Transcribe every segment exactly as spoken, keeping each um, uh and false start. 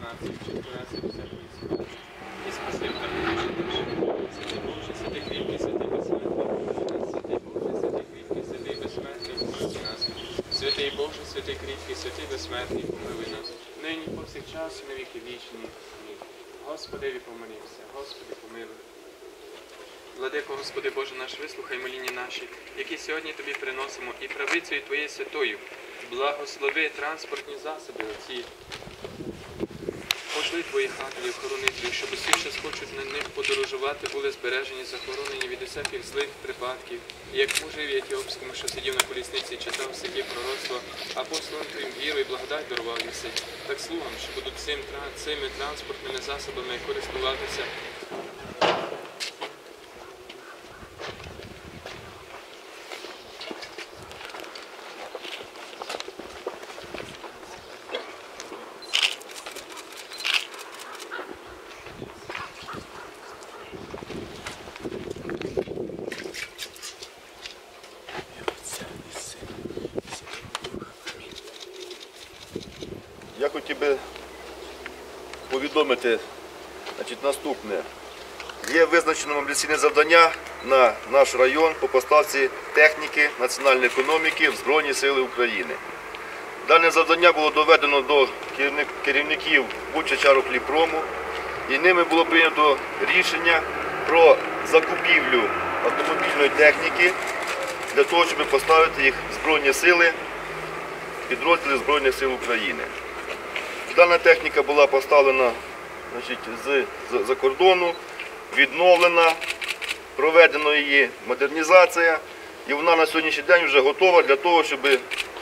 нації, вчинку нас і всякої смерті. І спаси втративши душі. Святий Боже, святий кріпкий, святий безсмертний, святий Боже, святий кріпкий, святий безсмертний, помилуй нас. Святий Боже, святий кріпкий, святий безсмертний, помилуй нас. Нині повсякчас і на віки вічні. Амінь. Господеві помолімся, Господи помилуй. Владико, Господи Боже наш, вислухай моління наші, які сьогодні Тобі приносимо, і правицею Твоєю святою благослови транспортні засоби оці. Пошли Твої хати, охоронителів, щоб усі, що схочуть на них подорожувати, були збережені, захоронені від усяких злих припадків. І як мужеві етіопському, що сидів на колісниці, читав сидів пророцтво, апостолам Твоїм віру і благодать дарував єси, так слугам, що будуть цим, цими транспортними засобами користуватися. Я хотів би повідомити, значить, наступне. Є визначено мобілізаційне завдання на наш район по поставці техніки національної економіки в Збройні Сили України. Дане завдання було доведено до керівників Бучачарокліпрому, і ними було прийнято рішення про закупівлю автомобільної техніки для того, щоб поставити їх в Збройні Сили, підрозділи Збройних Сил України. Дана техніка була поставлена, значить, з-за кордону, відновлена, проведена її модернізація, і вона на сьогоднішній день вже готова для того, щоб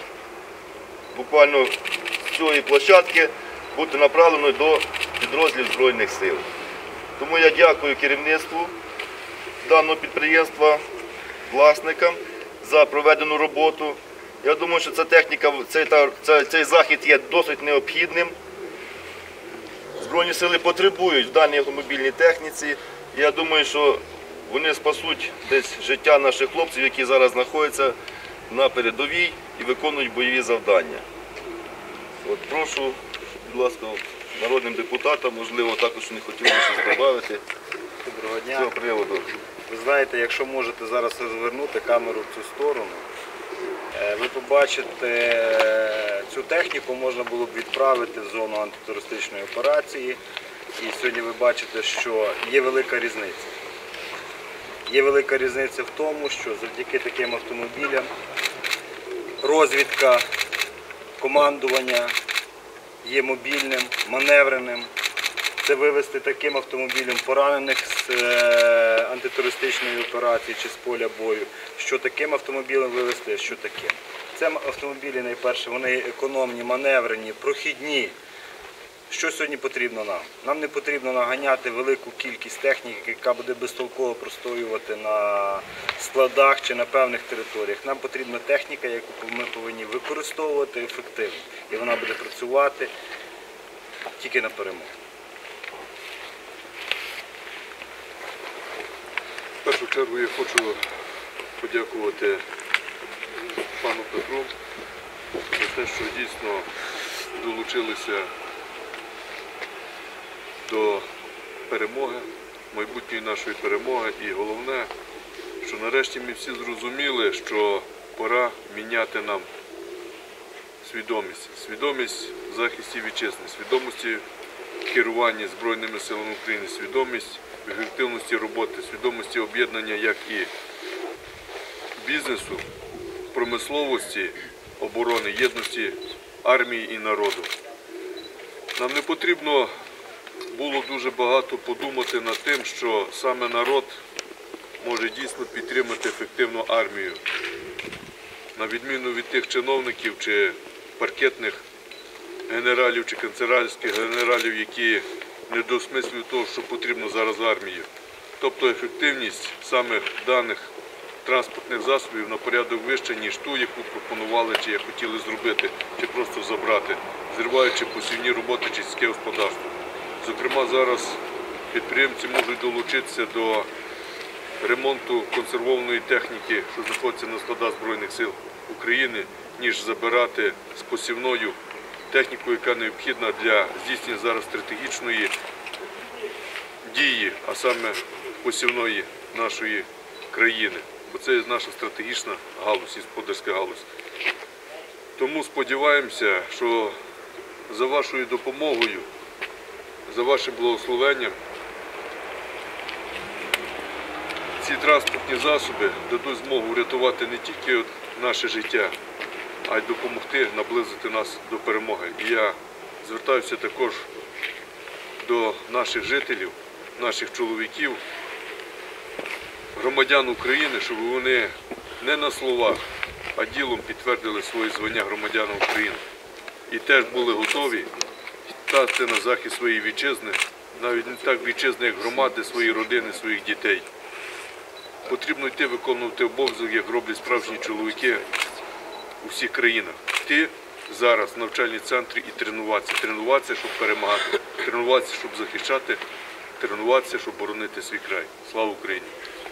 буквально з цієї площадки бути направленою до підрозділів Збройних Сил. Тому я дякую керівництву даного підприємства, власникам за проведену роботу. Я думаю, що ця техніка, цей, цей, цей захід є досить необхідним. Збройні сили потребують в даній автомобільній техніці. Я думаю, що вони спасуть десь життя наших хлопців, які зараз знаходяться на передовій і виконують бойові завдання. От прошу, будь ласка, народним депутатам, можливо, також не хотіли щось додати. Доброго дня. З цього приводу. Ви знаєте, якщо можете зараз розвернути камеру в цю сторону, ви побачите, цю техніку можна було б відправити в зону антитерористичної операції. І сьогодні ви бачите, що є велика різниця. Є велика різниця в тому, що завдяки таким автомобілям розвідка, командування є мобільним, маневреним. Це вивезти таким автомобілем поранених з антитерористичної операції чи з поля бою, що таким автомобілем вивезти, що таким. Це автомобілі, найперше, вони економні, маневрені, прохідні. Що сьогодні потрібно нам? Нам не потрібно наганяти велику кількість техніки, яка буде безтолково простоювати на складах чи на певних територіях. Нам потрібна техніка, яку ми повинні використовувати ефективно. І вона буде працювати тільки на перемогу. В першу чергу я хочу подякувати пану Петру за те, що дійсно долучилися до перемоги, майбутньої нашої перемоги. І головне, що нарешті ми всі зрозуміли, що пора міняти нам свідомість. Свідомість в захисті вітчизни, свідомості керування Збройними силами України, свідомість в ефективності роботи, свідомості об'єднання як і бізнесу, промисловості, оборони, єдності армії і народу. Нам не потрібно було дуже багато подумати над тим, що саме народ може дійсно підтримати ефективну армію. На відміну від тих чиновників чи паркетних генералів чи канцелярських генералів, які не досмислюють того, що потрібно зараз армії. Тобто ефективність саме даних транспортних засобів на порядок вище, ніж ту, яку пропонували чи хотіли зробити, чи просто забрати, зриваючи посівні роботи чи сільське господарство. Зокрема, зараз підприємці можуть долучитися до ремонту консервованої техніки, що знаходиться на складах Збройних сил України, ніж забирати з посівною техніку, яка необхідна для здійснення зараз стратегічної дії, а саме посівної нашої країни. Бо це наша стратегічна галузь, господарська галузь. Тому сподіваємося, що за вашою допомогою, за вашим благословенням ці транспортні засоби дадуть змогу врятувати не тільки наше життя, а й допомогти наблизити нас до перемоги. І я звертаюся також до наших жителів, наших чоловіків, громадян України, щоб вони не на словах, а ділом підтвердили своє звання громадяна України. І теж були готові стати на захист своєї вітчизни, навіть не так вітчизни, як громади, свої родини, своїх дітей. Потрібно йти виконувати обов'язок, як роблять справжні чоловіки у всіх країнах. Йти зараз в навчальні центри і тренуватися. Тренуватися, щоб перемагати, тренуватися, щоб захищати, тренуватися, щоб боронити свій край. Слава Україні!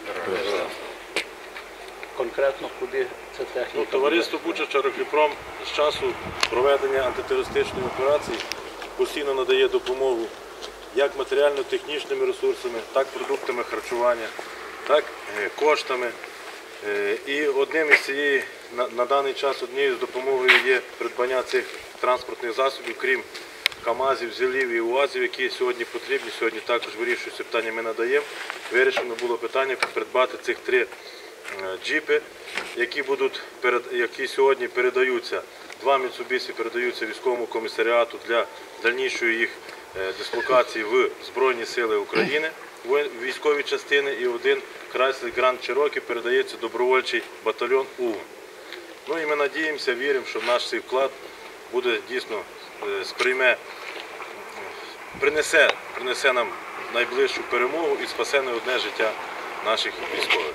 Конкретно куди ця техніка? Ну, товариство Буча Чарохліпром з часу проведення антитерористичної операції постійно надає допомогу як матеріально-технічними ресурсами, так продуктами харчування, так коштами. І одним із цієї, на, на даний час однією з допомогою є придбання цих транспортних засобів, крім КАМАЗів, ЗІЛів і УАЗів, які сьогодні потрібні. Сьогодні також вирішується питання, ми надаємо. Вирішено було питання придбати цих три джипи, які, будуть, які сьогодні передаються, два Mitsubishi передаються військовому комісаріату для дальнішої їх дислокації в Збройні Сили України, в військові частини, і один Chrysler Grand Cherokee передається добровольчий батальйон УВ. Ну і ми надіємося, віримо, що наш цей вклад буде дійсно сприйме, принесе, принесе нам найближчу перемогу і спасе не одне життя наших військових.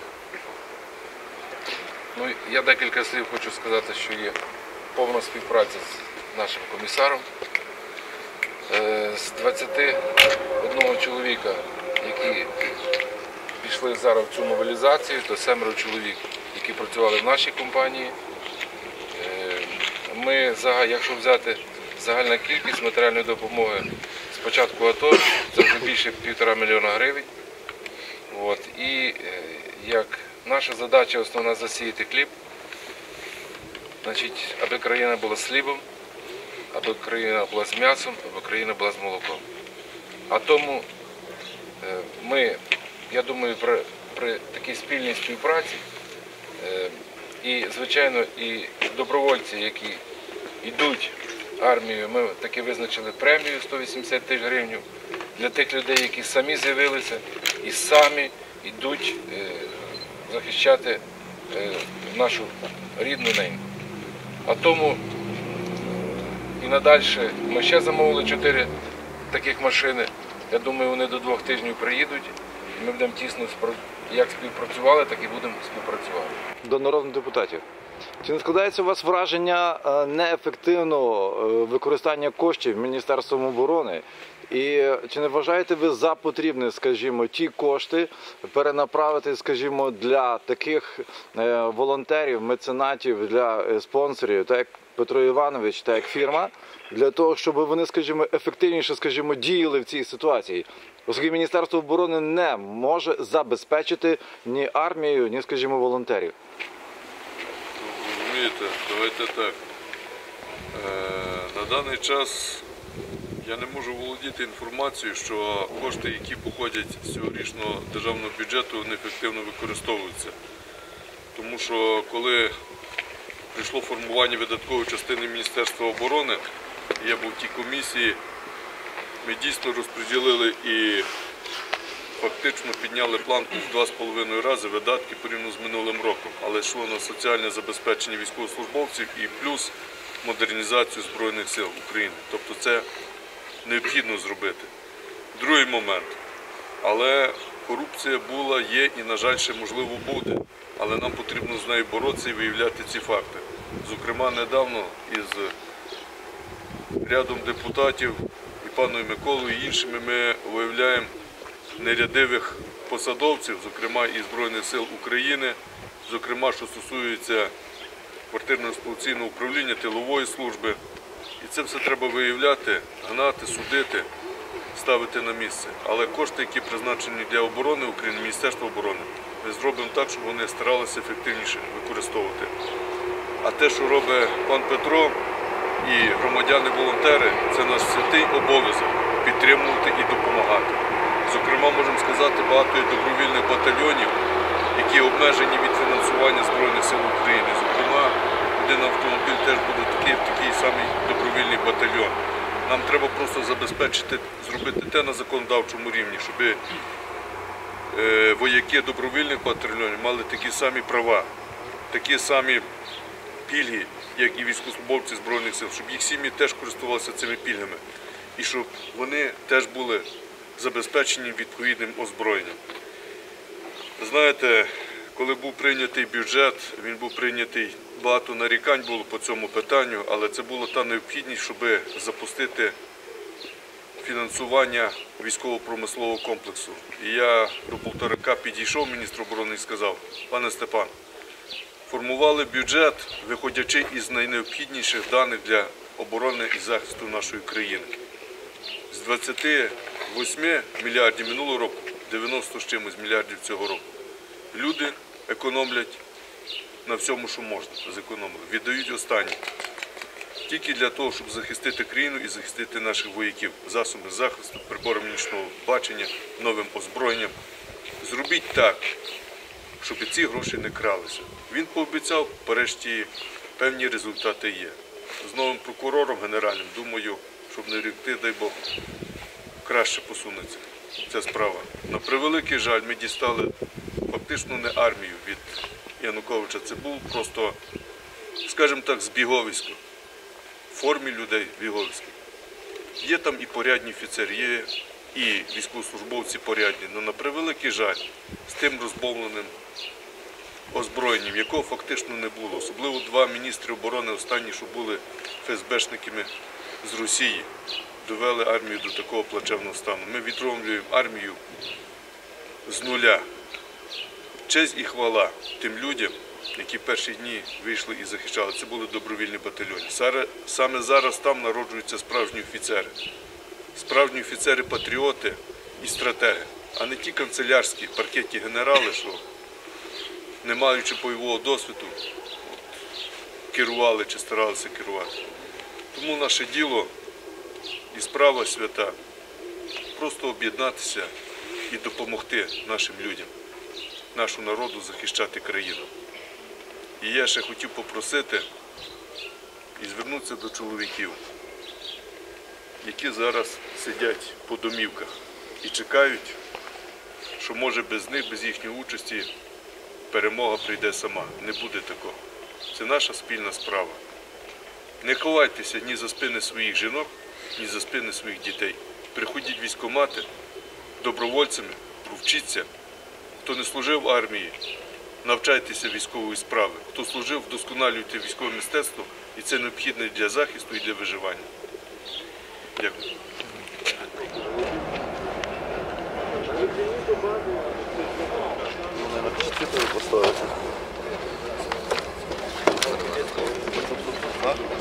Ну, я декілька слів хочу сказати, що є повна співпраця з нашим комісаром. З двадцяти одного чоловіка, які пішли зараз в цю мобілізацію, то семеро чоловік, які працювали в нашій компанії. Ми, якщо взяти загальна кількість матеріальної допомоги з початку АТО, це вже більше півтора мільйона гривень. От. І як наша задача основна засіяти хліб, значить, аби країна була з хлібом, аби країна була з м'ясом, аби країна була з молоком. А тому ми, я думаю, при, при такій спільній співпраці і, звичайно, і добровольці, які йдуть в армію, ми таки визначили премію сто вісімдесят тисяч гривень для тих людей, які самі з'явилися і самі йдуть захищати нашу рідну неньку. А тому і надальше ми ще замовили чотири таких машини. Я думаю, вони до двох тижнів приїдуть. І ми будемо тісно як співпрацювали, так і будемо співпрацювати. До народних депутатів. Чи не складається у вас враження неефективного використання коштів Міністерством оборони? І чи не вважаєте ви за потрібне, скажімо, ті кошти перенаправити, скажімо, для таких волонтерів, меценатів, для спонсорів, так як Петро Іванович, так як фірма, для того, щоб вони, скажімо, ефективніше, скажімо, діяли в цій ситуації? Оскільки Міністерство оборони не може забезпечити ні армію, ні, скажімо, волонтерів. Розумієте, давайте так. На даний час я не можу володіти інформацією, що кошти, які походять з цьогорічного державного бюджету, неефективно використовуються. Тому що коли прийшло формування видаткової частини Міністерства оборони, я був в тій комісії, ми дійсно розподілили і фактично підняли планку в два з половиною рази видатки порівняно з минулим роком. Але йшло на соціальне забезпечення військовослужбовців і плюс модернізацію Збройних сил України. Тобто це необхідно зробити. Другий момент. Але корупція була, є і, на жаль, ще можливо буде. Але нам потрібно з нею боротися і виявляти ці факти. Зокрема, недавно із рядом депутатів, і паною Миколою, і іншими, ми виявляємо нерядивих посадовців, зокрема і Збройних сил України, зокрема, що стосується квартирно-експлуатаційного управління, тилової служби, І це все треба виявляти, гнати, судити, ставити на місце. Але кошти, які призначені для оборони України, Міністерства оборони, ми зробимо так, щоб вони старалися ефективніше використовувати. А те, що робить пан Петро і громадяни-волонтери, це наш святий обов'язок підтримувати і допомагати. Зокрема, можемо сказати, багато є добровільних батальйонів, які обмежені від фінансування Збройних сил України. Зокрема, один автомобіль теж буде такий, такий самий добровільний батальйон. Нам треба просто забезпечити, зробити те на законодавчому рівні, щоб е, вояки добровільних батальйонів мали такі самі права, такі самі пільги, як і військовослужбовці Збройних сил, щоб їх сім'ї теж користувалися цими пільгами і щоб вони теж були забезпечені відповідним озброєнням. Знаєте, коли був прийнятий бюджет, він був прийнятий, багато нарікань було по цьому питанню, але це була та необхідність, щоб запустити фінансування військово-промислового комплексу. І я до Полторака підійшов, міністр оборони, і сказав: пане Степан, формували бюджет, виходячи із найнеобхідніших даних для оборони і захисту нашої країни. З двадцяти восьми мільярдів минулого року, дев'яносто з чимось мільярдів цього року, люди економлять на всьому, що можна, зекономили, віддають останнє. Тільки для того, щоб захистити країну і захистити наших вояків, засоби захисту, приборами нічного бачення, новим озброєнням. Зробіть так, щоб ці гроші не кралися. Він пообіцяв, нарешті певні результати є. З новим прокурором генеральним, думаю, щоб не рікти, дай Бог, краще посунеться ця справа. На превеликий жаль, ми дістали фактично не армію від Януковича. Це був просто, скажімо так, збіговисько. В формі людей біговисько. Є там і порядні офіцери, є і військовослужбовці порядні, але на превеликий жаль, з тим розбомбленим озброєнням, якого фактично не було. Особливо два міністри оборони останні, що були ФСБшниками з Росії, довели армію до такого плачевного стану. Ми відновлюємо армію з нуля. Честь і хвала тим людям, які перші дні вийшли і захищали. Це були добровільні батальйони. Саме зараз там народжуються справжні офіцери. Справжні офіцери-патріоти і стратеги, а не ті канцелярські паркетні генерали, що, не маючи бойового досвіду, керували чи старалися керувати. Тому наше діло і справа свята – просто об'єднатися і допомогти нашим людям, нашому народу захищати країну. І я ще хотів попросити і звернутися до чоловіків, які зараз сидять по домівках і чекають, що може без них, без їхньої участі перемога прийде сама. Не буде такого. Це наша спільна справа. Не ховайтеся ні за спини своїх жінок, ні за спини своїх дітей. Приходіть в військкомати добровольцями, провчіться. Хто не служив в армії, навчайтеся військової справи. Хто служив, вдосконалюйте військове мистецтво, і це необхідно і для захисту, і для виживання. Дякую. Поставити.